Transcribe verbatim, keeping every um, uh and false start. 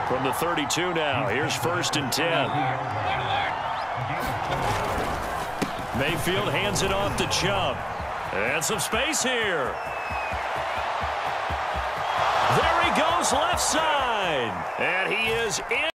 From the thirty-two now, here's first and ten. Mayfield hands it off to Chubb. And some space here. There he goes left side. And he is in.